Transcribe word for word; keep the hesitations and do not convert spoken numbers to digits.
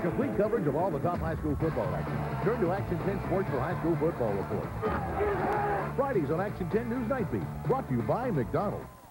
complete coverage of all the top high school football action, turn to Action ten Sports for high school football report. Fridays on Action ten News Night Beat, brought to you by McDonald's.